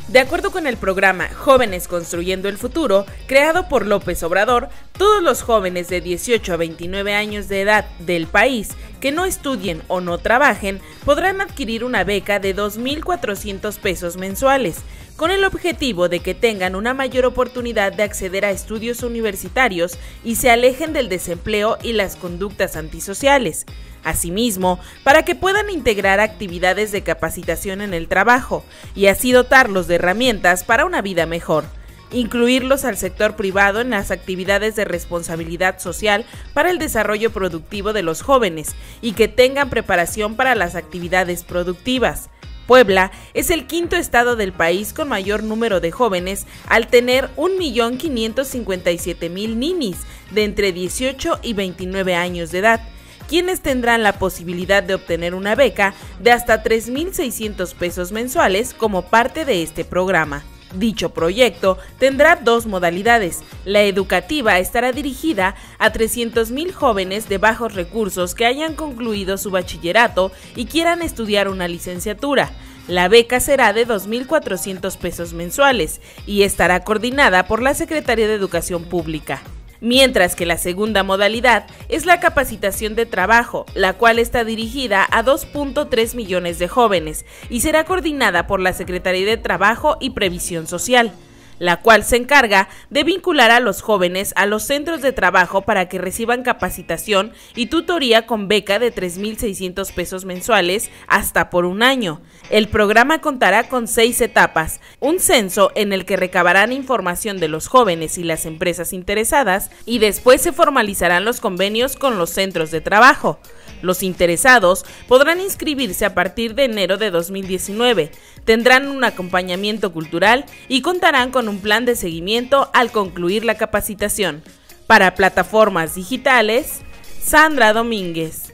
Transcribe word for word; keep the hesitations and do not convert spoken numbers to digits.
De acuerdo con el programa Jóvenes Construyendo el Futuro, creado por López Obrador, todos los jóvenes de dieciocho a veintinueve años de edad del país que no estudien o no trabajen podrán adquirir una beca de dos mil cuatrocientos pesos mensuales, con el objetivo de que tengan una mayor oportunidad de acceder a estudios universitarios y se alejen del desempleo y las conductas antisociales. Asimismo, para que puedan integrar actividades de capacitación en el trabajo y así dotarlos de herramientas para una vida mejor. Incluirlos al sector privado en las actividades de responsabilidad social para el desarrollo productivo de los jóvenes y que tengan preparación para las actividades productivas. Puebla es el quinto estado del país con mayor número de jóvenes al tener un millón quinientos cincuenta y siete mil ninis de entre dieciocho y veintinueve años de edad, quienes tendrán la posibilidad de obtener una beca de hasta tres mil seiscientos pesos mensuales como parte de este programa. Dicho proyecto tendrá dos modalidades. La educativa estará dirigida a trescientos mil jóvenes de bajos recursos que hayan concluido su bachillerato y quieran estudiar una licenciatura. La beca será de dos mil cuatrocientos pesos mensuales y estará coordinada por la Secretaría de Educación Pública. Mientras que la segunda modalidad es la capacitación de trabajo, la cual está dirigida a dos punto tres millones de jóvenes y será coordinada por la Secretaría de Trabajo y Previsión Social, la cual se encarga de vincular a los jóvenes a los centros de trabajo para que reciban capacitación y tutoría con beca de tres mil seiscientos pesos mensuales hasta por un año. El programa contará con seis etapas, un censo en el que recabarán información de los jóvenes y las empresas interesadas y después se formalizarán los convenios con los centros de trabajo. Los interesados podrán inscribirse a partir de enero de dos mil diecinueve, tendrán un acompañamiento cultural y contarán con un plan de seguimiento al concluir la capacitación. Para Plataformas Digitales, Sandra Domínguez.